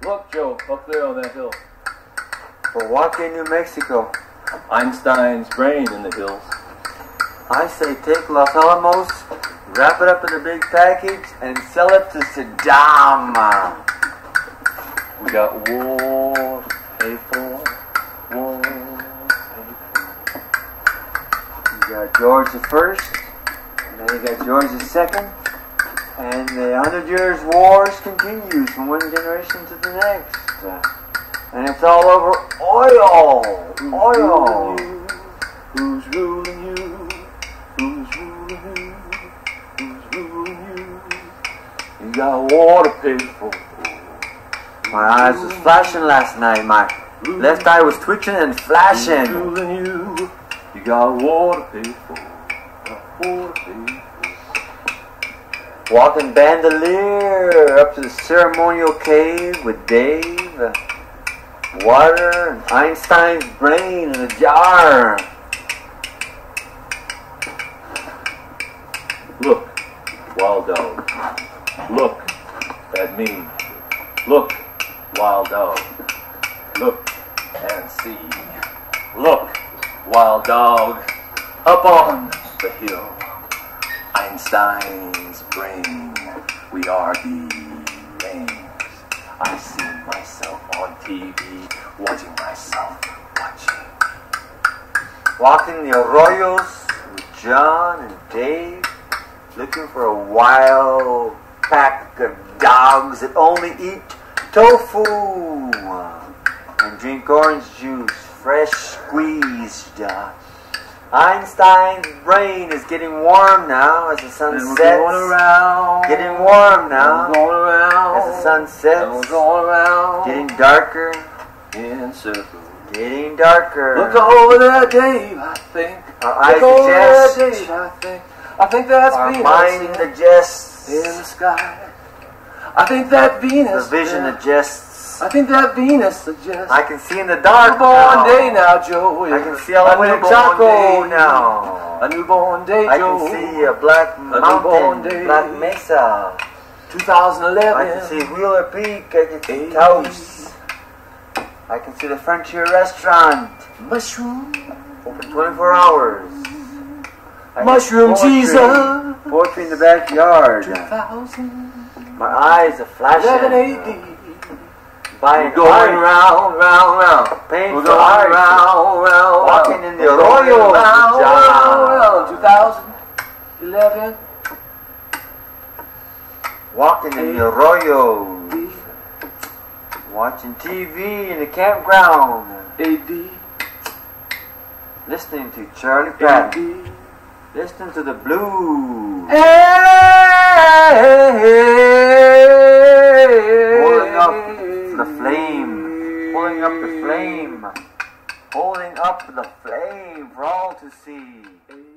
Look, Joe, up there on that hill. Pojoaque, New Mexico. Einstein's brain in the hills. I say take Los Alamos, wrap it up in a big package, and sell it to Saddam. We got war to pay for, war to pay for. You got George the First, and then you got George the Second, and the 100 Years' Wars continues from one generation to the next. And it's all over oil. Oil. Who's ruling you? Who's ruling you? Who's ruling you? You got war to pay for. My eyes was flashing last night. My left eye was twitching and flashing. Who's ruling you? You got war to pay for. Got war to pay for. Walking bandolier up to the ceremonial cave with Dave. Water and Einstein's brain in a jar. Look, wild dog. Look at me. Look, wild dog. Look and see. Look, wild dog. Up on the hill. Einstein's brain. We are the names. I see myself on TV, watching myself watching. Walking the arroyos with John and Dave, looking for a wild pack of dogs that only eat tofu and drink orange juice, fresh squeezed. Einstein's brain is getting warm now as the sun sets. Going around, getting warm now going around, as the sun sets. Going around, getting darker in circles. Getting darker. Look over there, Dave, I think. Our eyes Look over there, suggest. Dave, I think that's Our Venus mind adjusts. in the sky. I think that Venus. The vision adjusts. I think that Venus suggests. I can see in the dark newborn now. day now, Joe. I can see all the way to Chaco now. A newborn day, I Joe. can see a black mountain, black mesa. 2011. I can see Wheeler Peak. I can see Taos. I can see the Frontier Restaurant. Mushroom. Open 24 hours. I Mushroom can see Jesus. Poetry in the backyard. 2011 My eyes are flashing. AD. Buying Going art. round, round, round. Paying We're for going art. round, round, Walking in the We're going arroyo. round, John. round, 2011 Walking in the arroyos. Watching TV in the campground. AD. Listening to Charlie Patton. Listening to the blues. Holding up the flame. Holding up the flame. Holding up the flame for all to see.